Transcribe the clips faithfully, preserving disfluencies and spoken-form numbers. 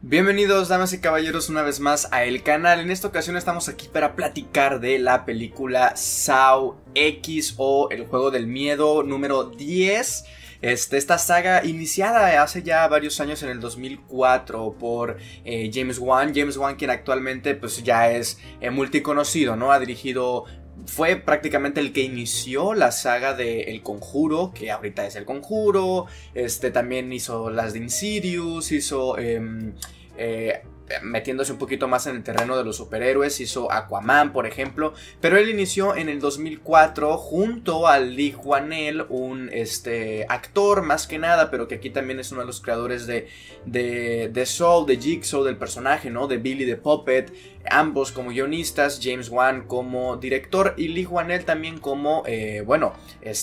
Bienvenidos, damas y caballeros, una vez más a el canal. En esta ocasión estamos aquí para platicar de la película Saw X, o El Juego del Miedo número diez. Este, esta saga iniciada hace ya varios años, en el dos mil cuatro, por eh, James Wan. James Wan, quien actualmente pues ya es eh, multiconocido, ¿no? Ha dirigido... Fue prácticamente el que inició la saga de El Conjuro, que ahorita es El Conjuro. Este también hizo las de Insidious, hizo... Eh, eh, metiéndose un poquito más en el terreno de los superhéroes, hizo Aquaman, por ejemplo. Pero él inició en el dos mil cuatro junto a Lee Whannell, un este, actor más que nada, pero que aquí también es uno de los creadores de, de, de Saw, de Jigsaw, del personaje, ¿no? De Billy the Puppet. Ambos como guionistas, James Wan como director y Lee Whannell también como, eh, bueno,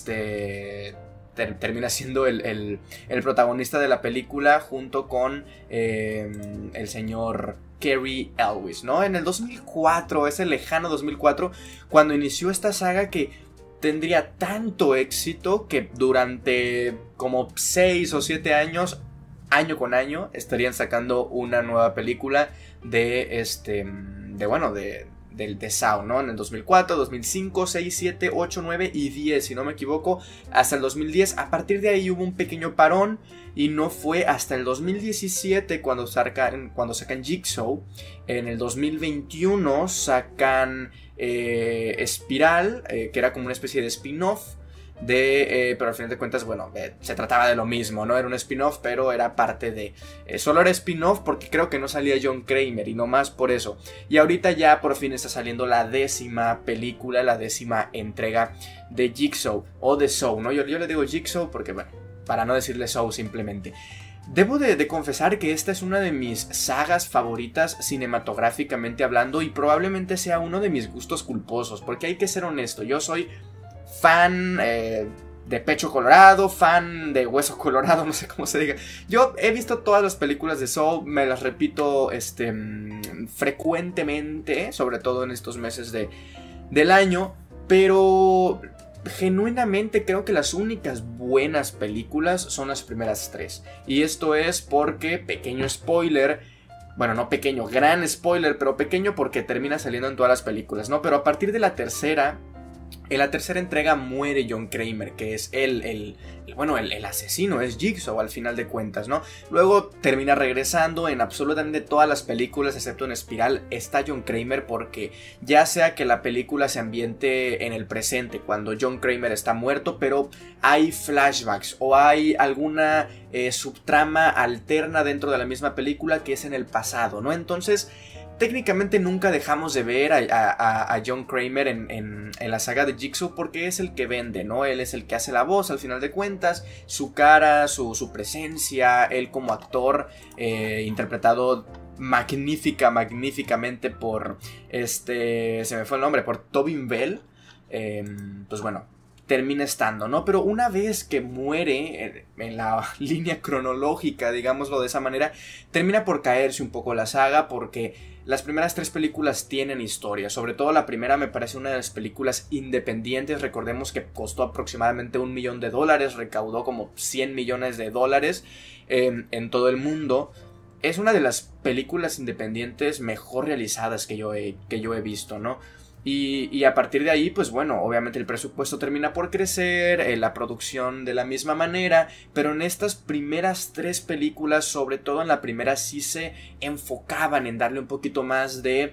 este... Ter termina siendo el, el, el protagonista de la película, junto con eh, el señor Cary Elwes, ¿no? En el dos mil cuatro, ese lejano dos mil cuatro, cuando inició esta saga que tendría tanto éxito que durante como seis o siete años, año con año, estarían sacando una nueva película de este, de bueno, de... Del de Saw, ¿no? En el dos mil cuatro, dos mil cinco, seis, siete, ocho, nueve y diez, si no me equivoco, hasta el dos mil diez. A partir de ahí hubo un pequeño parón y no fue hasta el dos mil diecisiete cuando sacan, cuando sacan Jigsaw. En el dos mil veintiuno sacan eh, Espiral, eh, que era como una especie de spin-off. De, eh, pero al final de cuentas, bueno, eh, se trataba de lo mismo, ¿no? Era un spin-off, pero era parte de... Eh, solo era spin-off porque creo que no salía John Kramer, y no más por eso. Y ahorita ya por fin está saliendo la décima película, la décima entrega de Jigsaw, o de Saw, ¿no? Yo, yo le digo Jigsaw porque, bueno, para no decirle Saw simplemente. Debo de, de confesar que esta es una de mis sagas favoritas cinematográficamente hablando, y probablemente sea uno de mis gustos culposos, porque hay que ser honesto, yo soy... fan eh, de Pecho Colorado, fan de Hueso Colorado, no sé cómo se diga. Yo he visto todas las películas de Saw, me las repito este, frecuentemente, sobre todo en estos meses de, del año, pero genuinamente creo que las únicas buenas películas son las primeras tres. Y esto es porque, pequeño spoiler, bueno, no pequeño, gran spoiler, pero pequeño porque termina saliendo en todas las películas, ¿no? Pero a partir de la tercera... En la tercera entrega muere John Kramer, que es el, el, el bueno, el, el asesino, es Jigsaw al final de cuentas, ¿no? Luego termina regresando en absolutamente todas las películas, excepto en Espiral, está John Kramer, porque ya sea que la película se ambiente en el presente, cuando John Kramer está muerto, pero hay flashbacks o hay alguna eh, subtrama alterna dentro de la misma película que es en el pasado, ¿no? Entonces... técnicamente nunca dejamos de ver a, a, a John Kramer en, en, en la saga de Jigsaw, porque es el que vende, ¿no? Él es el que hace la voz al final de cuentas, su cara, su, su presencia, él como actor, eh, interpretado magnífica, magníficamente por, este, se me fue el nombre, por Tobin Bell, eh, pues bueno... termina estando, ¿no? Pero una vez que muere en, en la línea cronológica, digámoslo de esa manera, termina por caerse un poco la saga, porque las primeras tres películas tienen historia. Sobre todo la primera me parece una de las películas independientes. Recordemos que costó aproximadamente un millón de dólares, recaudó como cien millones de dólares eh, en todo el mundo. Es una de las películas independientes mejor realizadas que yo he, que yo he visto, ¿no? Y, y a partir de ahí, pues bueno, obviamente el presupuesto termina por crecer, eh, la producción de la misma manera, pero en estas primeras tres películas, sobre todo en la primera, sí se enfocaban en darle un poquito más de...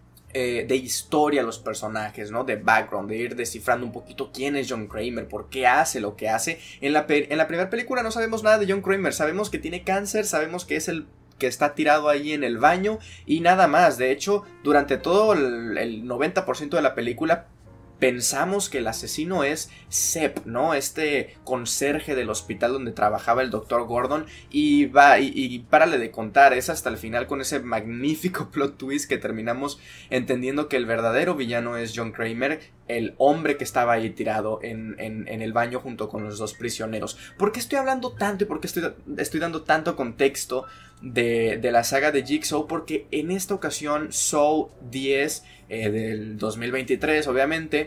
Eh, de historia a los personajes, ¿no? De background, de ir descifrando un poquito quién es John Kramer, por qué hace lo que hace. En la, en la primera película no sabemos nada de John Kramer, sabemos que tiene cáncer, sabemos que es el que está tirado ahí en el baño y nada más. De hecho, durante todo el, el noventa por ciento de la película pensamos que el asesino es Sepp, ¿no? Este conserje del hospital donde trabajaba el doctor Gordon. Y va, y, y párale de contar, es hasta el final con ese magnífico plot twist que terminamos entendiendo que el verdadero villano es John Kramer, el hombre que estaba ahí tirado en, en, en el baño junto con los dos prisioneros. ¿Por qué estoy hablando tanto y por qué estoy, estoy dando tanto contexto de, de la saga de Jigsaw? Porque en esta ocasión Saw diez, eh, del dos mil veintitrés obviamente,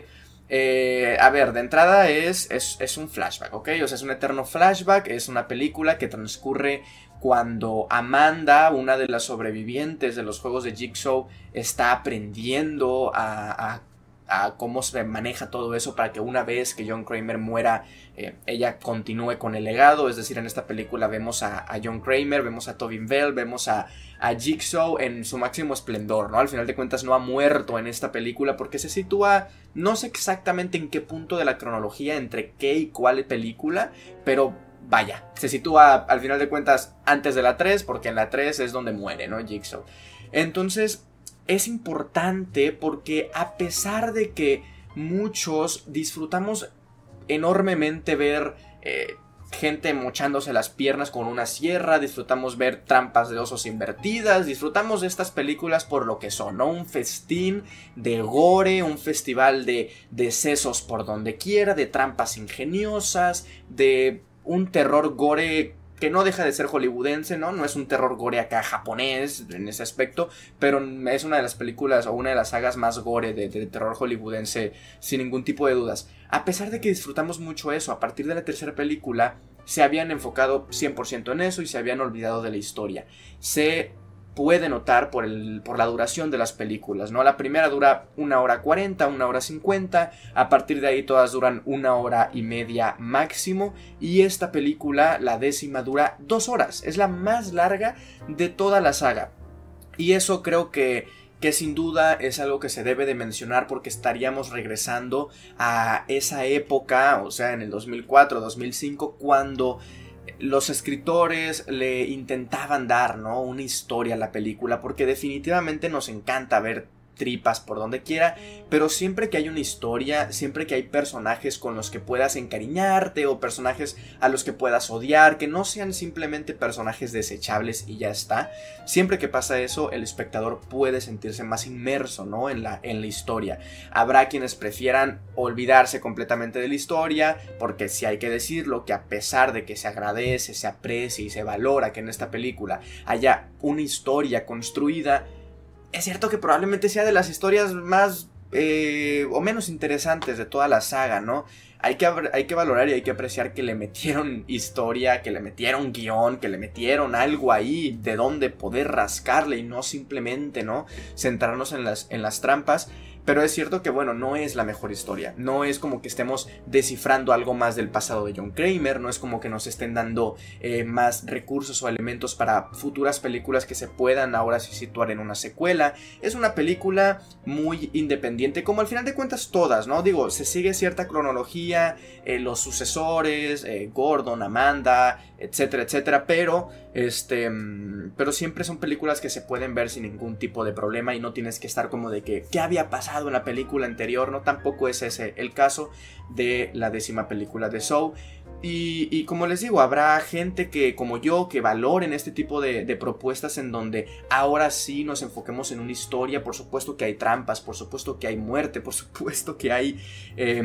Eh, a ver, de entrada es, es, es un flashback, ¿ok? O sea, es un eterno flashback, es una película que transcurre cuando Amanda, una de las sobrevivientes de los juegos de Jigsaw, está aprendiendo a, a, a cómo se maneja todo eso para que una vez que John Kramer muera, eh, ella continúe con el legado. Es decir, en esta película vemos a, a John Kramer, vemos a Tobin Bell, vemos a, a Jigsaw en su máximo esplendor, ¿no? Al final de cuentas no ha muerto en esta película porque se sitúa, no sé exactamente en qué punto de la cronología, entre qué y cuál película, pero vaya, se sitúa al final de cuentas antes de la tres, porque en la tres es donde muere, ¿no? Jigsaw. Entonces, es importante porque a pesar de que muchos disfrutamos enormemente ver eh, gente mochándose las piernas con una sierra, disfrutamos ver trampas de osos invertidas, disfrutamos de estas películas por lo que son, ¿no? Un festín de gore, un festival de, de sesos por donde quiera, de trampas ingeniosas, de un terror gore que no deja de ser hollywoodense, ¿no? No es un terror gore acá japonés en ese aspecto, pero es una de las películas o una de las sagas más gore de, de terror hollywoodense sin ningún tipo de dudas. A pesar de que disfrutamos mucho eso, a partir de la tercera película se habían enfocado cien por ciento en eso y se habían olvidado de la historia. Se puede notar por, el, por la duración de las películas, ¿no? La primera dura una hora cuarenta, una hora cincuenta, a partir de ahí todas duran una hora y media máximo, y esta película, la décima, dura dos horas, es la más larga de toda la saga, y eso creo que, que sin duda es algo que se debe de mencionar porque estaríamos regresando a esa época, o sea, en el dos mil cuatro, dos mil cinco, cuando los escritores le intentaban dar, ¿no?, una historia a la película, porque definitivamente nos encanta ver tripas por donde quiera, pero siempre que hay una historia, siempre que hay personajes con los que puedas encariñarte o personajes a los que puedas odiar, que no sean simplemente personajes desechables y ya está, siempre que pasa eso, el espectador puede sentirse más inmerso, ¿no?, en la, en la historia. Habrá quienes prefieran olvidarse completamente de la historia, porque sí hay que decirlo, que a pesar de que se agradece, se aprecia y se valora que en esta película haya una historia construida, es cierto que probablemente sea de las historias más eh, o menos interesantes de toda la saga, ¿no? Hay que, hay que valorar y hay que apreciar que le metieron historia, que le metieron guión, que le metieron algo ahí de donde poder rascarle y no simplemente, ¿no?, centrarnos en las, en las trampas. Pero es cierto que, bueno, no es la mejor historia. No es como que estemos descifrando algo más del pasado de John Kramer. No es como que nos estén dando eh, más recursos o elementos para futuras películas que se puedan ahora sí situar en una secuela. Es una película muy independiente, como al final de cuentas todas, ¿no? Digo, se sigue cierta cronología, eh, los sucesores, eh, Gordon, Amanda, etcétera, etcétera. Pero, este, pero siempre son películas que se pueden ver sin ningún tipo de problema y no tienes que estar como de que, ¿qué había pasado en la película anterior? No, tampoco es ese el caso de la décima película de Saw. Y, y como les digo, habrá gente que, como yo, que valoren este tipo de, de propuestas en donde ahora sí nos enfoquemos en una historia. Por supuesto que hay trampas, por supuesto que hay muerte, por supuesto que hay eh,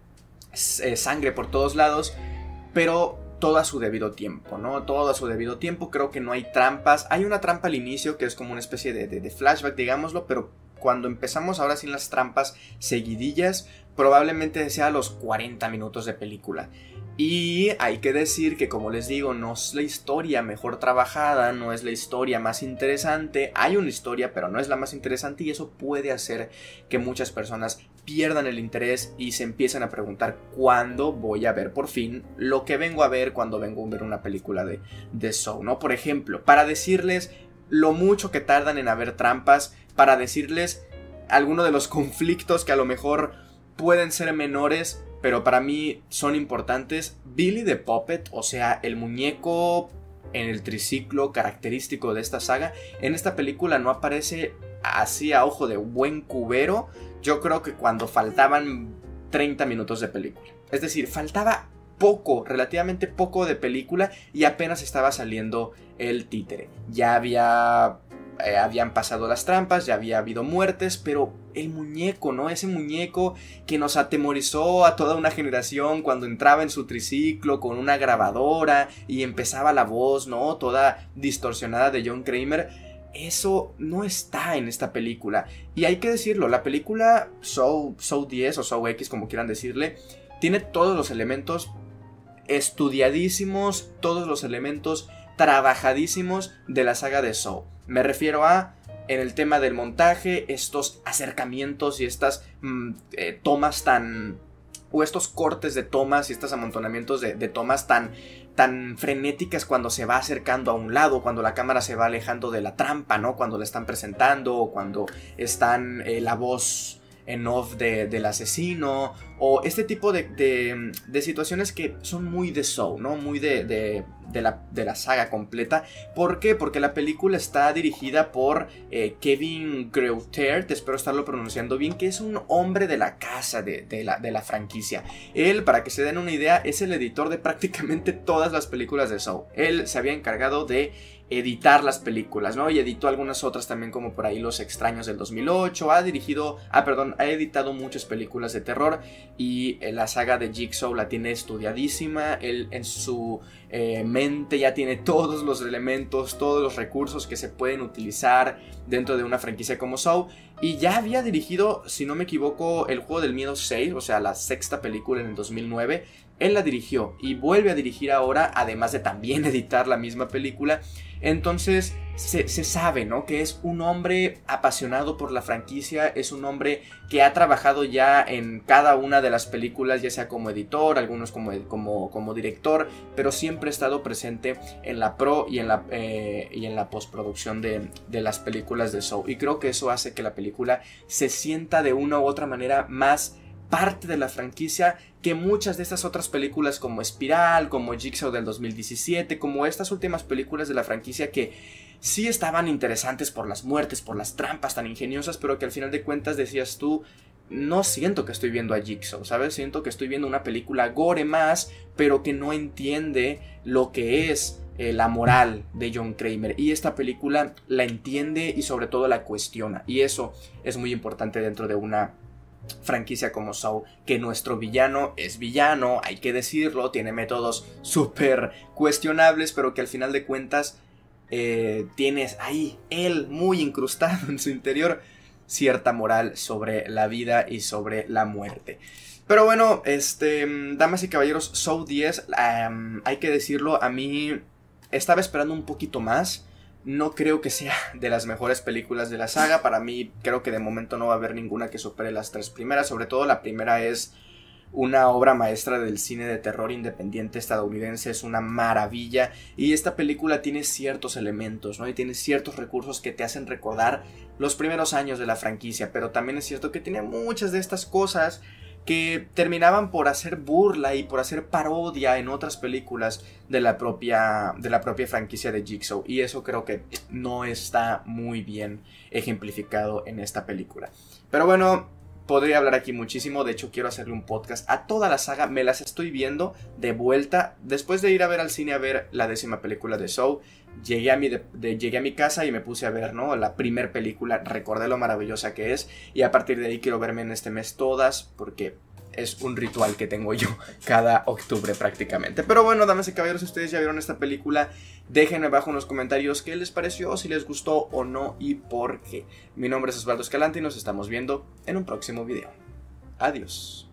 sangre por todos lados, pero todo a su debido tiempo, ¿no? Todo a su debido tiempo. Creo que no hay trampas. Hay una trampa al inicio que es como una especie de, de, de flashback, digámoslo, pero cuando empezamos ahora sin las trampas seguidillas, probablemente sea los cuarenta minutos de película. Y hay que decir que, como les digo, no es la historia mejor trabajada, no es la historia más interesante. Hay una historia, pero no es la más interesante, y eso puede hacer que muchas personas pierdan el interés y se empiecen a preguntar cuándo voy a ver por fin lo que vengo a ver cuando vengo a ver una película de, de Saw, ¿no? Por ejemplo, para decirles lo mucho que tardan en haber trampas, para decirles algunos de los conflictos que a lo mejor pueden ser menores, pero para mí son importantes. Billy the Puppet, o sea, el muñeco en el triciclo característico de esta saga, en esta película no aparece así a ojo de buen cubero. Yo creo que cuando faltaban treinta minutos de película, es decir, faltaba poco, relativamente poco de película, y apenas estaba saliendo el títere. Ya había Eh, habían pasado las trampas, ya había habido muertes, pero el muñeco, ¿no? Ese muñeco que nos atemorizó a toda una generación cuando entraba en su triciclo con una grabadora y empezaba la voz, ¿no?, toda distorsionada de John Kramer. eso no está en esta película. Y hay que decirlo, la película Saw, Saw diez o Saw X, como quieran decirle, tiene todos los elementos estudiadísimos, todos los elementos trabajadísimos de la saga de Saw. Me refiero a, en el tema del montaje, estos acercamientos y estas mm, eh, tomas tan... o estos cortes de tomas y estos amontonamientos de, de tomas tan, tan frenéticas cuando se va acercando a un lado, cuando la cámara se va alejando de la trampa, ¿no? Cuando la están presentando, o cuando están eh, la voz en off de, del asesino, o este tipo de, de, de situaciones que son muy de Saw, ¿no? Muy de, de, de, la, de la saga completa. ¿Por qué? Porque la película está dirigida por eh, Kevin Greutert, espero estarlo pronunciando bien, que es un hombre de la casa de, de, la, de la franquicia. Él, para que se den una idea, es el editor de prácticamente todas las películas de Saw. Él se había encargado de editar las películas, ¿no? Y editó algunas otras también, como por ahí Los Extraños del dos mil ocho. Ha dirigido, ah, perdón, ha editado muchas películas de terror. Y eh, la saga de Jigsaw la tiene estudiadísima. Él en su eh, mente ya tiene todos los elementos, todos los recursos que se pueden utilizar dentro de una franquicia como Saw. Y ya había dirigido, si no me equivoco, El Juego del Miedo seis, o sea, la sexta película en el dos mil nueve. Él la dirigió y vuelve a dirigir ahora, además de también editar la misma película. Entonces se, se sabe, ¿no? Que es un hombre apasionado por la franquicia, es un hombre que ha trabajado ya en cada una de las películas, ya sea como editor, algunos como, como, como director, pero siempre ha estado presente en la pro y en la, eh, y en la postproducción de, de las películas de Saw. Y creo que eso hace que la película se sienta de una u otra manera más parte de la franquicia que muchas de estas otras películas, como Espiral, como Jigsaw del dos mil diecisiete, como estas últimas películas de la franquicia, que sí estaban interesantes por las muertes, por las trampas tan ingeniosas, pero que al final de cuentas decías tú, no siento que estoy viendo a Jigsaw, ¿sabes? Siento que estoy viendo una película gore más, pero que no entiende lo que es eh, la moral de John Kramer. Y esta película la entiende y sobre todo la cuestiona. Y eso es muy importante dentro de una franquicia como Saw, que nuestro villano es villano, hay que decirlo, tiene métodos súper cuestionables, pero que al final de cuentas eh, tienes ahí él muy incrustado en su interior cierta moral sobre la vida y sobre la muerte. Pero bueno, este, damas y caballeros, Saw diez, um, hay que decirlo, a mí estaba esperando un poquito más. No creo que sea de las mejores películas de la saga. Para mí creo que de momento no va a haber ninguna que supere las tres primeras. Sobre todo la primera es una obra maestra del cine de terror independiente estadounidense. Es una maravilla. Y esta película tiene ciertos elementos, ¿no? Y tiene ciertos recursos que te hacen recordar los primeros años de la franquicia. Pero también es cierto que tiene muchas de estas cosas que terminaban por hacer burla y por hacer parodia en otras películas de la propia, de la propia franquicia de Jigsaw. Y eso creo que no está muy bien ejemplificado en esta película. Pero bueno, podría hablar aquí muchísimo. De hecho, quiero hacerle un podcast a toda la saga. Me las estoy viendo de vuelta. Después de ir a ver al cine a ver la décima película de Saw, Llegué a, mi de, de, llegué a mi casa y me puse a ver, ¿no? La primer película, recordé lo maravillosa que es. Y a partir de ahí quiero verme en este mes todas, porque es un ritual que tengo yo cada octubre prácticamente. Pero bueno, damas y caballeros, si ustedes ya vieron esta película, déjenme abajo en los comentarios qué les pareció, si les gustó o no y por qué. Mi nombre es Osvaldo Escalante y nos estamos viendo en un próximo video. Adiós.